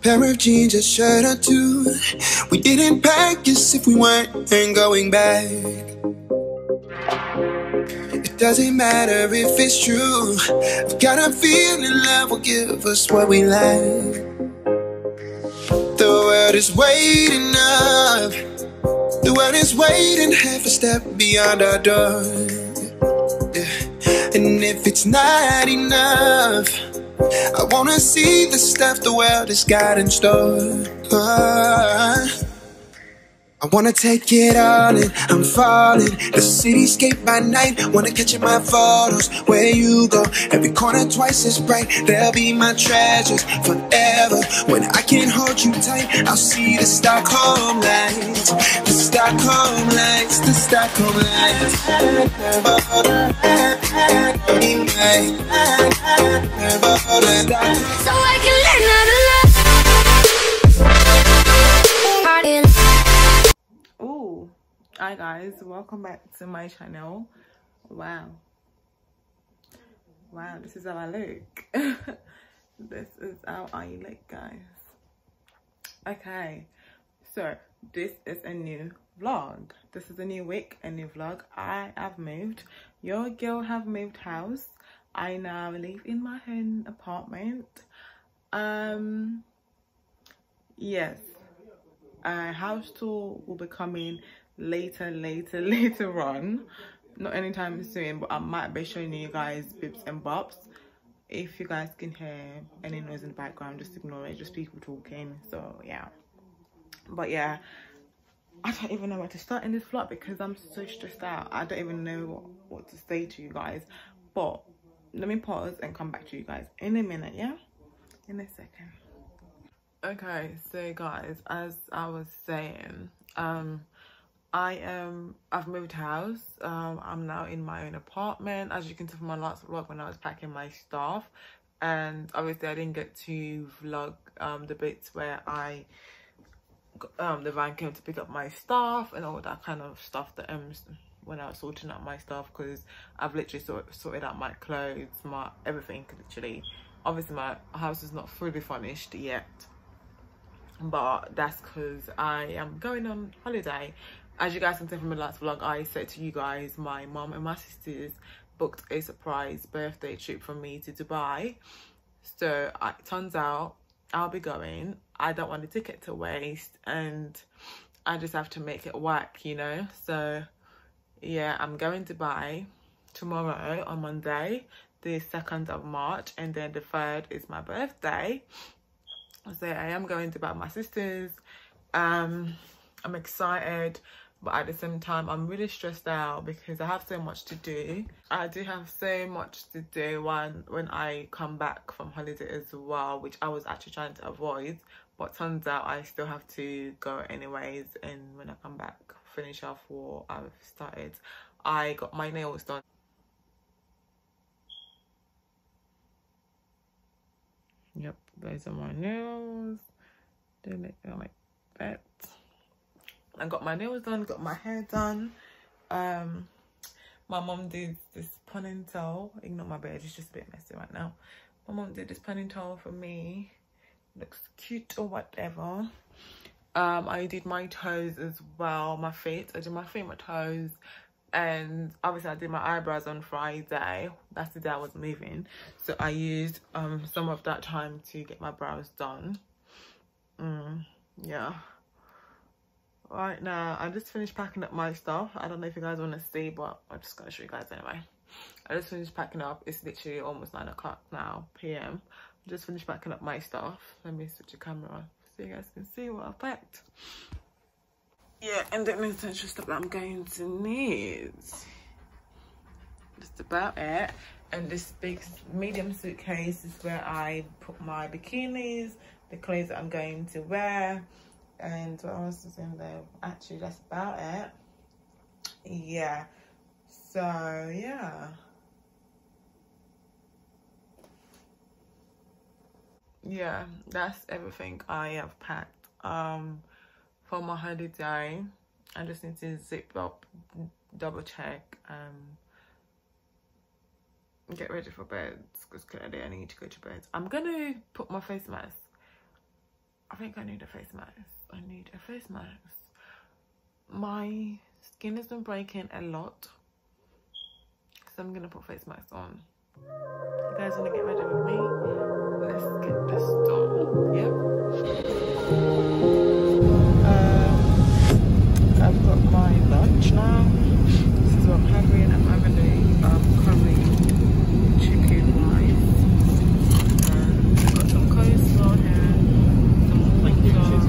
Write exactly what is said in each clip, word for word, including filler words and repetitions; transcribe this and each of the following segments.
pair of jeans, a shirt or two. We didn't pack as if we weren't going back. It doesn't matter if it's true. I've got a feeling love will give us what we lack. The world is waiting up. The world is waiting half a step beyond our door. Yeah. And if it's not enough, I wanna see the stuff the world has got in store. uh, I wanna take it all in, I'm falling. The cityscape by night, wanna catch in my photos. Where you go, every corner twice as bright. They'll be my treasures forever. When I can't hold you tight, I'll see the Stockholm lights. The Stockholm lights, the Stockholm lights. So I can learn how to love. Oh, hi guys, welcome back to my channel. Wow, wow, this is how I look. This is how I look, guys. Okay, so this is a new vlog. This is a new week, a new vlog. I have moved. Your girl have moved house. I now live in my own apartment. Um yes, a house tour will be coming later later later on, not anytime soon, but I might be showing you guys bits and bobs. If you guys can hear any noise in the background, just ignore it, just people talking. So yeah, but yeah, I don't even know where to start in this vlog because I'm so stressed out. I don't even know what, what to say to you guys, but let me pause and come back to you guys in a minute. Yeah, in a second. Okay, so guys, as I was saying, um I am I've moved house. um I'm now in my own apartment, as you can see from my last vlog when I was packing my stuff. And obviously I didn't get to vlog um the bits where I um the van came to pick up my stuff and all that kind of stuff, that um when I was sorting out my stuff, because I've literally sort, sorted out my clothes, my everything, literally. Obviously my house is not fully furnished yet, but that's because I am going on holiday. As you guys can see from the last vlog, I said to you guys, my mom and my sisters booked a surprise birthday trip for me to Dubai. So uh, it turns out I'll be going. I don't want the ticket to waste, and I just have to make it work, you know. So yeah, I'm going to Dubai tomorrow on Monday, the second of March, and then the third is my birthday. So I am going to buy my sisters. um I'm excited, but at the same time I'm really stressed out because I have so much to do. I do have so much to do when when I come back from holiday as well, which I was actually trying to avoid, but turns out I still have to go anyways. And when I come back, finish off what I've started. I got my nails done. Yep, those are my nails. They look like that. I got my nails done, got my hair done. Um, my mom did this ponytail. Ignore my beard, it's just a bit messy right now. My mom did this ponytail for me. Looks cute or whatever. Um, I did my toes as well, my feet. I did my feet, my toes. And obviously I did my eyebrows on Friday. That's the day I was moving, so I used um some of that time to get my brows done. mm, yeah, right now I just finished packing up my stuff. I don't know if you guys want to see, but I'm just gonna show you guys anyway. I just finished packing up. It's literally almost nine o'clock now p m I just finished packing up my stuff. Let me switch the camera so you guys can see what I've packed. Yeah, and the essential stuff that I'm going to need. Just about it. And this big medium suitcase is where I put my bikinis, the clothes that I'm going to wear, and what else is in there? Actually, that's about it. Yeah. So yeah. Yeah, that's everything I have packed. Um. For my holiday, I just need to zip up, double check, um, get ready for bed, because clearly I need to go to bed. I'm gonna put my face mask I think I need a face mask. I need a face mask. My skin has been breaking a lot, so I'm gonna put face mask on. You guys wanna get ready with me? Let's get this done. Yep. Um, I've got my lunch now. This is what I'm having. I'm having a um, curry chicken rice. And I've got some coleslaw here. Some strawberries.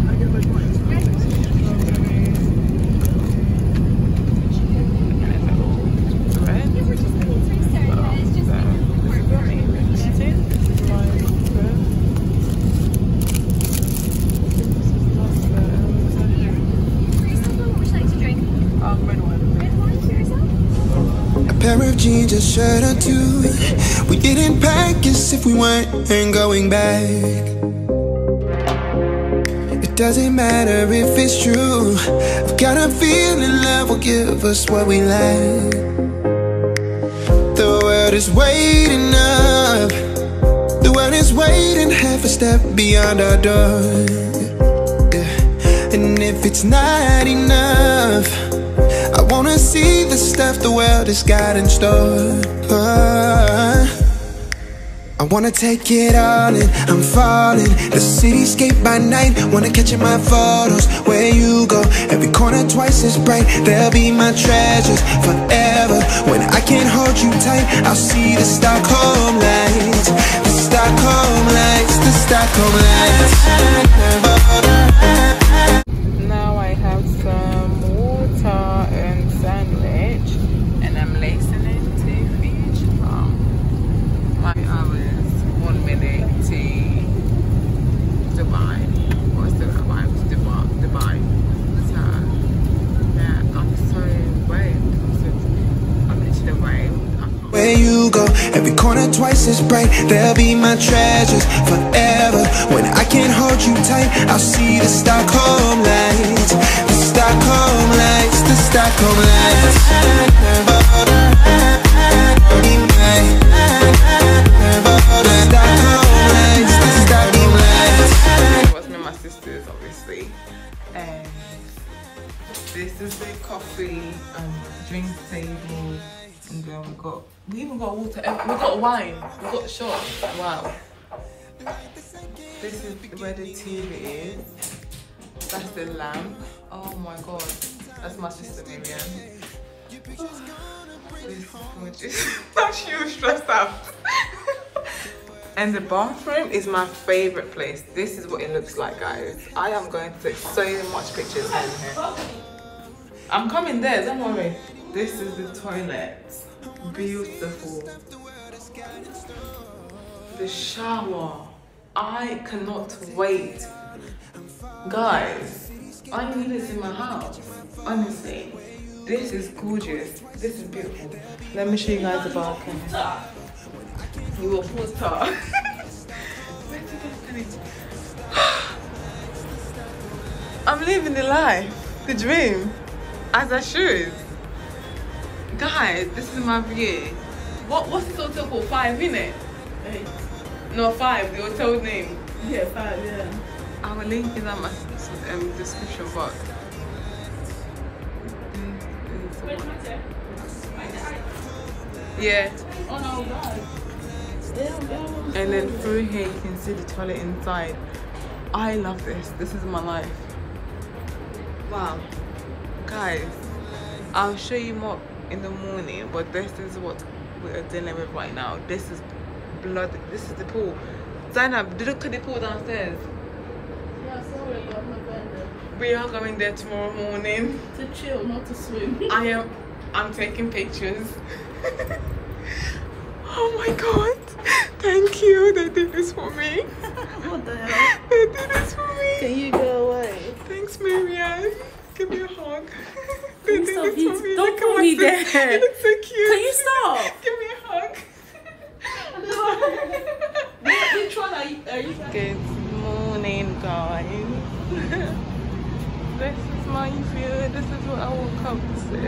Pair of jeans, a shirt or two. We didn't pack as if we weren't going back. It doesn't matter if it's true. I've got a feeling love will give us what we lack. The world is waiting up. The world is waiting half a step beyond our door. Yeah. And if it's not enough, I wanna see the stuff the world has got in store. uh, I wanna take it all in, I'm falling. The cityscape by night, wanna catch in my photos. Where you go, every corner twice as bright. They'll be my treasures forever. When I can't hold you tight, I'll see the Stockholm lights. The Stockholm lights, the Stockholm lights. Now I have some water and sandwich, and I'm lacing into fish. Um, my hours, one minute to Dubai. What's the Dubai? Dubai. Dubai. So yeah, I'm so waved. I'm so I'm literally waved. Where you go, every corner twice as bright. They'll be my treasures forever. When I can't hold you tight, I'll see the Stockholm lights. The Stockholm lights, the Stockholm lights. It was me and my sisters, obviously, and this is the coffee and drink table. And then we got, we even got water, we got wine, we got shots. Wow. This is where the T V is. That's the lamp. Oh my god. That's my sister Miriam. Oh, this is gorgeous. She was stressed out. And the bathroom is my favorite place. This is what it looks like, guys. I am going to take so much pictures in here. I'm coming there, don't worry. This is the toilet. Beautiful. The shower. I cannot wait. Guys, I need this in my house. Honestly. This is gorgeous. This is beautiful. Let me show you guys the balcony. You will put her. I'm living the life, the dream, as I should. Guys, this is my view. What what's this hotel called? Five, innit? Eight. No, five. The hotel name. Yeah, five. Yeah. Our link is on my um, description box. Yeah. Oh no, God. And then through here you can see the toilet inside. I love this. This is my life. Wow. Guys, I'll show you more in the morning, but this is what we're dealing with right now. This is blood. This is the pool. Zainab, look at the pool downstairs. Yeah, sorry, I'm not going there. We are going there tomorrow morning. To chill, not to swim. I am I'm taking pictures. Oh my god. Thank you. They did this for me. What the hell? They did this for me. Can you go away? Thanks, Marianne. Give me a hug. They Can you did stop? this You, for me. don't Look at put my me sis- there. You look so cute. Can you stop? Give me a hug. Which one are you? Are you Good morning, guys. This is my view. This is what I woke up to.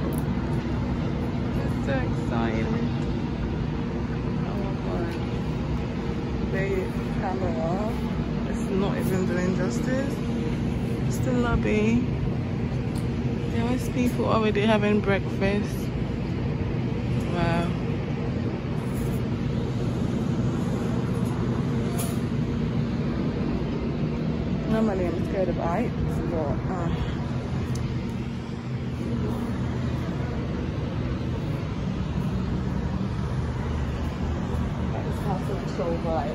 I'm so excited. Oh my god. The camera is not even doing justice. It's the lobby. There was people already having breakfast. Wow. Normally I'm scared of heights, but uh, so right.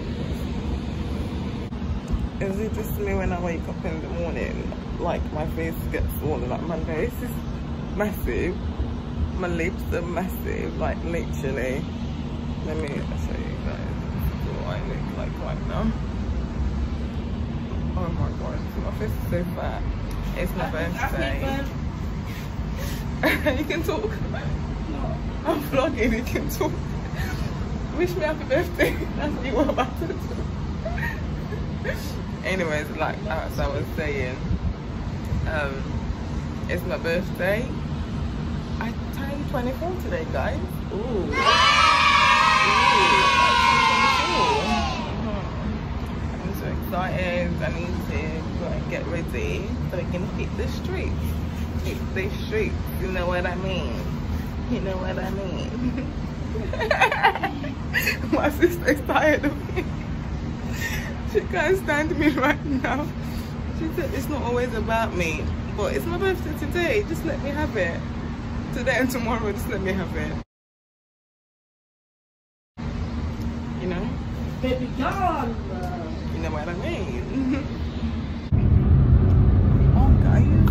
Is it just me when I wake up in the morning, like my face gets swollen, like my face is massive, my lips are massive, like literally. Let me show you guys what I look like right now. Oh my god, my face is so fat. It's my birthday. You can talk. No. I'm vlogging, you can talk. Wish me happy birthday. That's what you were about to do. Anyways, like as I was saying, um, it's my birthday. I turned twenty-four today, guys. Ooh. Ooh. I'm so excited. I need to go and get ready so I can hit the streets. Hit the streets. You know what I mean? You know what I mean? My sister's tired of me. She can't stand me right now. She said it's not always about me, but it's my birthday today. Just let me have it. Today and tomorrow, just let me have it. You know? Baby girl. You know what I mean? Oh, guys.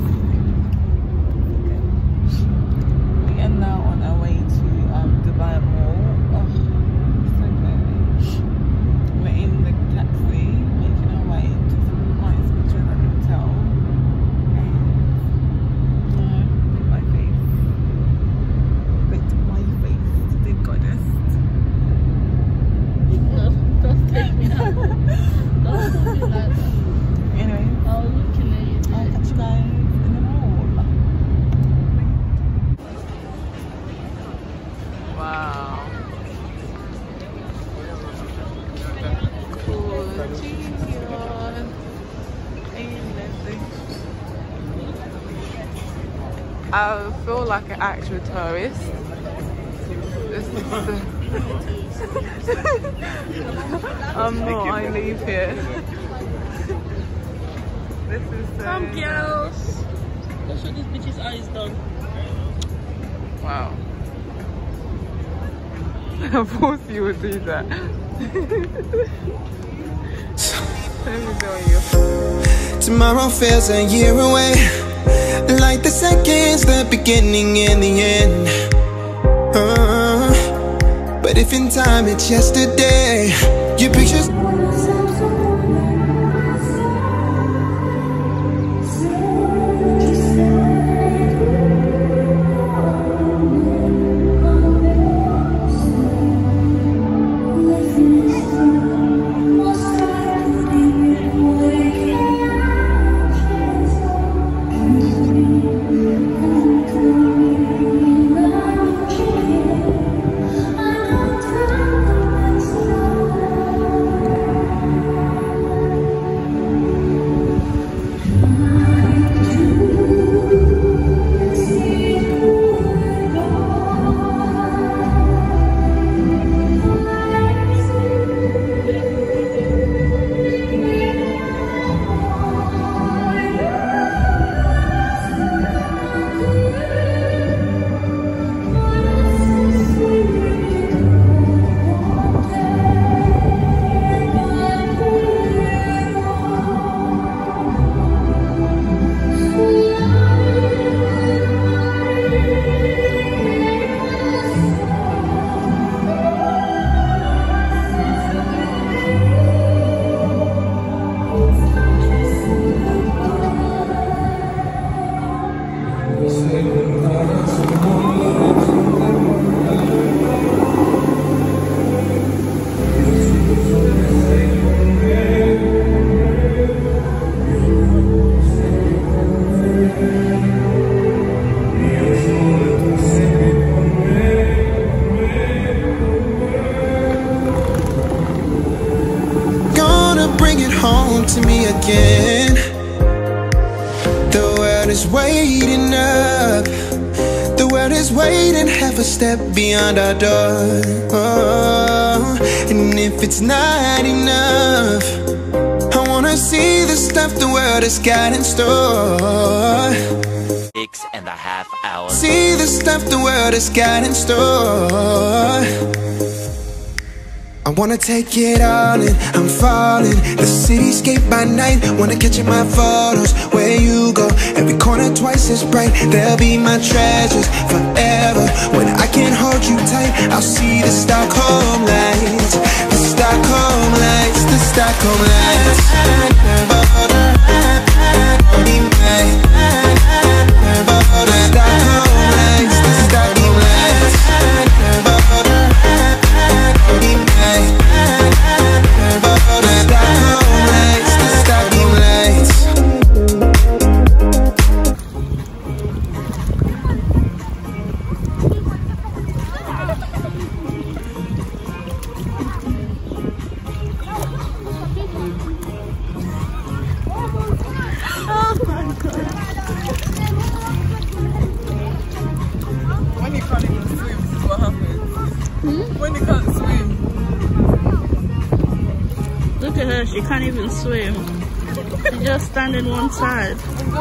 We are now on our way to um, Dubai Mall. Oh, so good. We're in the taxi, making our way to some nice pictures at the hotel. And yeah, look at my face. Look at my face, the goddess. Don't, don't take me out. Don't do me like that. Anyway, I'll look in at you. I'll catch you guys in the mall. Wow. Cool. I feel like an actual tourist. This is the I'm not, I live here. This is the Come, girls. Let's show this bitch's eyes done. Wow. Of course you would do that. Let me tell you. Tomorrow feels a year away, like the seconds, the beginning and the end. uh, But if in time it's yesterday, your pictures is waiting half a step beyond our door. Oh, and if it's not enough, I wanna see the stuff the world has got in store. Six and a half hours. See the stuff the world has got in store. I wanna take it all in, I'm falling. The cityscape by night, wanna catch in my photos. Where you go, every corner twice as bright. They'll be my treasures forever. When I can't hold you tight, I'll see the Stockholm lights. The Stockholm lights, the Stockholm lights. Be mine. The Stockholm lights, the Stockholm lights. Be mine. When you can't even swim, this is what happens. Hmm? When you can't swim. Look at her, she can't even swim. She just standing one side.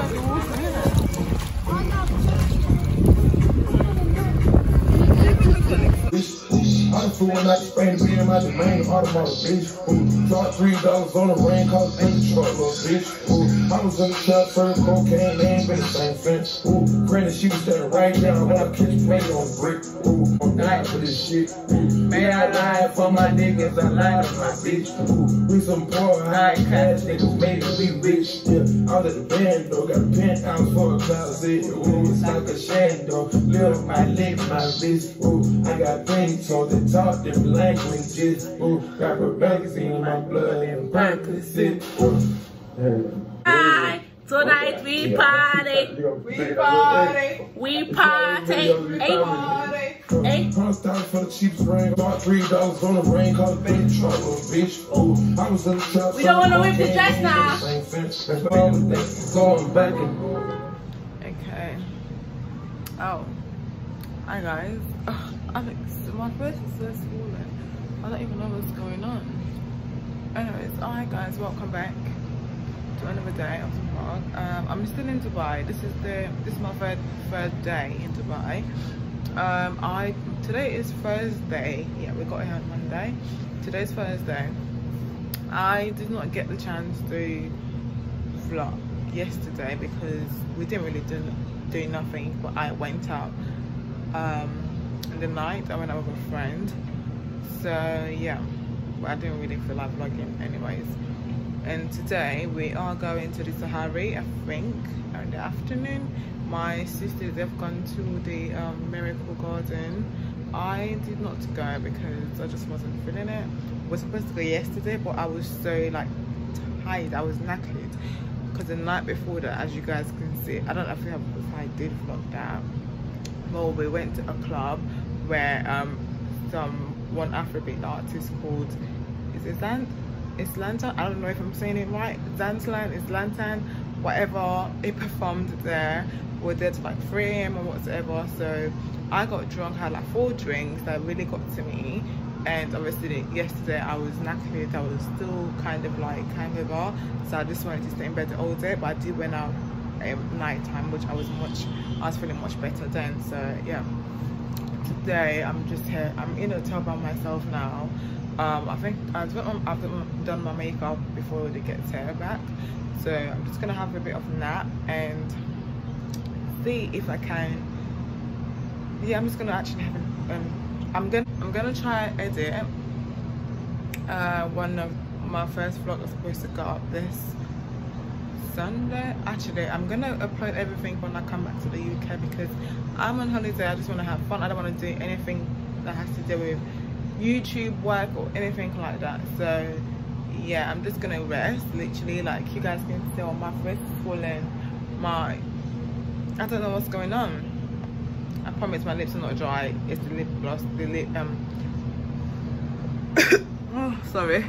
I'm fooling like Spain, being my domain, automotive bitch. Ooh, charge three dollars on the rain, cause ain't the truck, little bitch. Ooh, I was in the trap, served cocaine, they ain't been the same since. Ooh, granted, she was standing right down when I catch play on the brick. Ooh, I'm dying for this shit. Ooh, man, I lied for my niggas, I lied on my bitch. Ooh, we some poor, high cash niggas, made it, we rich. Yeah, I was at the band, though, got a penthouse for a closet. Ooh, it's like a shando, live my life, my bitch. Ooh, I got things on the talk different languages. Ooh, got Rebecca's in my blood and Percocet. Hi, tonight we party. We party. We party. Hey, hey. I'm starting for the cheapest ring. Bought three dollars on the ring. Call the baby truck, little bitch. Ooh, I was in the trap. We don't want to whip the dress now. Going back and Okay. Oh. Hi guys. Ugh, Alex, my face is so swollen. I don't even know what's going on. Anyways, hi guys, welcome back to another day of the vlog. Um, I'm still in Dubai. This is the this is my third third day in Dubai. Um, I today is Thursday. Yeah, we got here on Monday. Today's Thursday. I did not get the chance to vlog yesterday because we didn't really do do nothing. But I went out. Um, in the night I went out with a friend, so yeah, but I didn't really feel like vlogging anyways. And today we are going to the Sahari, I think, in the afternoon. My sisters have gone to the um, Miracle Garden. I did not go because I just wasn't feeling it. I was supposed to go yesterday, but I was so like tired, I was knackered because the night before that, as you guys can see, I don't know if, we have, if I did vlog that. Well, we went to a club where um, some one Afrobeat artist called, is it Zant? Islanta? I don't know if I'm saying it right. Zantlan, Islantan, whatever. He performed there. We were there till like three A M or whatever. So I got drunk, I had like four drinks that really got to me. And obviously yesterday I was knackered, I was still kind of like hangover. So I just wanted to stay in bed all day, but I did went out at night time, which I was much I was feeling much better then. So yeah, today I'm just here, I'm in a hotel by myself now. um I think I've done, I've done my makeup before they get here back, so I'm just gonna have a bit of a nap and see if I can, yeah, I'm just gonna actually have an, um, I'm gonna I'm gonna try edit uh one of my first vlog. Was supposed to go up this Sunday. Actually, I'm gonna upload everything when I come back to the U K because I'm on holiday. I just want to have fun. I don't want to do anything that has to do with YouTube work or anything like that. So yeah, I'm just gonna rest, literally. Like you guys can see, my face is swollen. My I don't know what's going on. I promise my lips are not dry. It's the lip gloss, the lip um oh, sorry,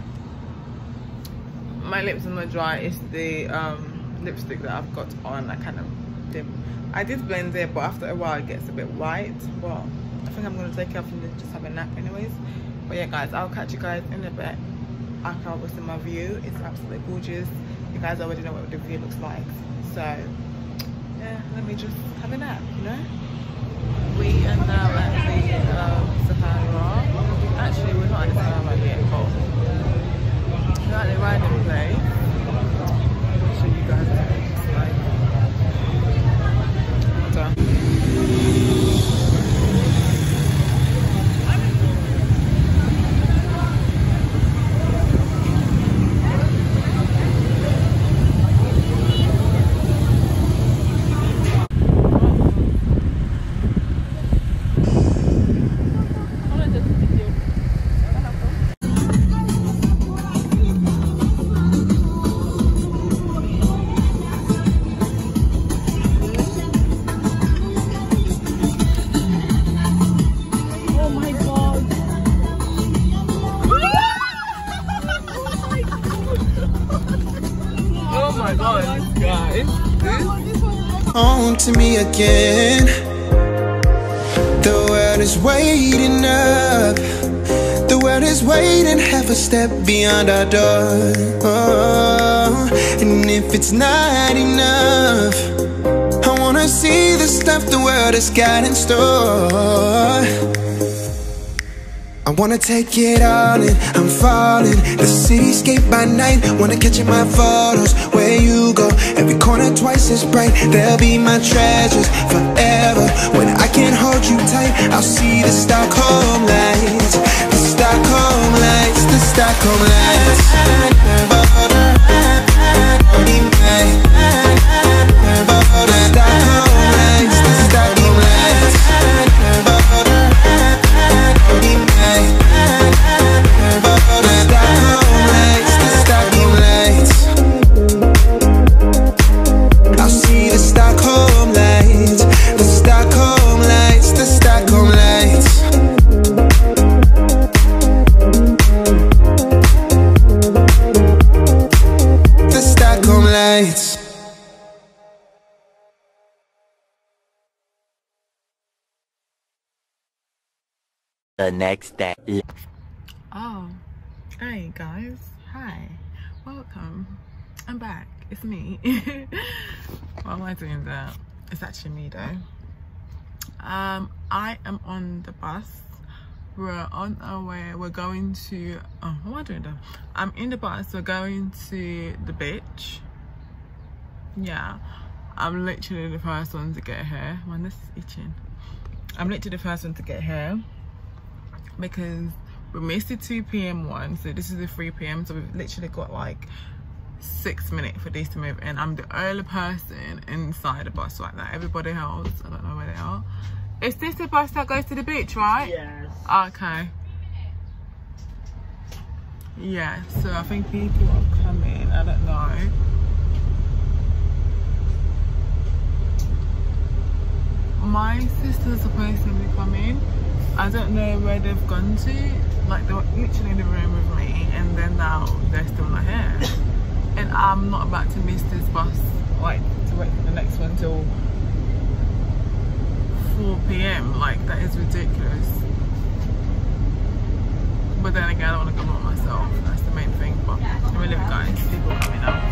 my lips are not dry. It's the um lipstick that I've got on. I kind of dim. I did blend it, but after a while it gets a bit white. But I think I'm gonna take it off and just have a nap anyways. But yeah guys, I'll catch you guys in a bit after I was in my view. It's absolutely gorgeous. You guys already know what the view looks like. So yeah, let me just have a nap, you know? We are now at the um, Sahara. Actually, we're not at the Sahara yet, but we're at the riding place. I'll show you guys what it looks like. Hold on. On to me again. The world is waiting up. The world is waiting half a step beyond our door. Oh, and if it's not enough, I wanna see the stuff the world has got in store. I wanna take it all in, I'm falling. The cityscape by night, wanna catch in my photos. Where you go, every corner twice as bright. They'll be my treasures forever. When I can't hold you tight, I'll see the Stockholm lights. The Stockholm lights, the Stockholm lights. The Stockholm lights, the Stockholm lights. The next day. Oh, hey guys, hi, welcome. I'm back. It's me. Why am I doing that? It's actually me though. Um, I am on the bus. We're on our way. We're going to. Oh, what am I doing though? I'm in the bus. We're going to the beach. Yeah, I'm literally the first one to get here. Man, this is itching. I'm literally the first one to get here, because we missed the two p m one, so this is the three p m, so we've literally got like six minutes for this to move in. I'm the only person inside the bus like that. Everybody else, I don't know where they are. Is this the bus that goes to the beach, right? Yes. Okay. Yeah, so I think people are coming, I don't know. My sister's supposed to be coming. I don't know where they've gone to. Like, they were literally in the room with me, and then now they're still not here. And I'm not about to miss this bus, like, to wait for the next one till four p m Like, that is ridiculous. But then again, I don't want to go by myself. That's the main thing. But I mean, look, guys, people are coming out.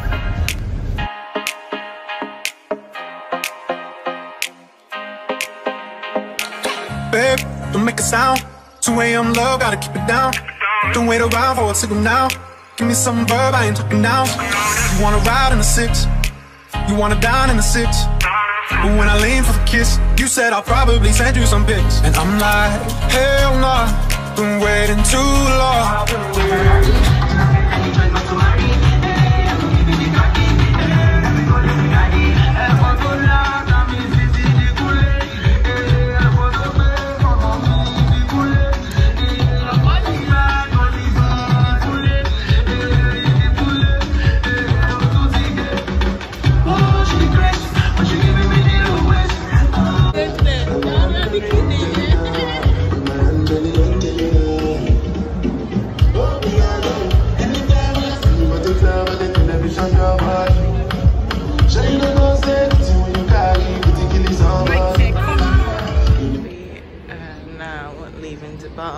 Babe, don't make a sound. two a m love, gotta keep it down. Don't wait around for a signal now. Give me some verb, I ain't talking now. You wanna ride in the six, you wanna dine in the six. But when I lean for the kiss, you said I'll probably send you some pics. And I'm like, hell no, been waiting too long.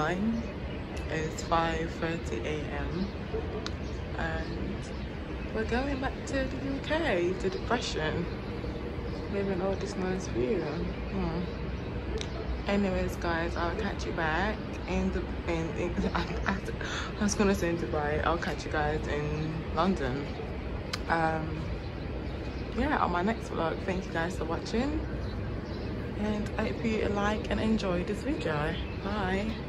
time is five thirty a m and we're going back to the U K, to depression, living all this nice view. Hmm. Anyways guys, I'll catch you back in the in, in I, I was gonna say in Dubai. I'll catch you guys in London, um yeah, on my next vlog. Thank you guys for watching, and I hope you like and enjoy this video. Bye.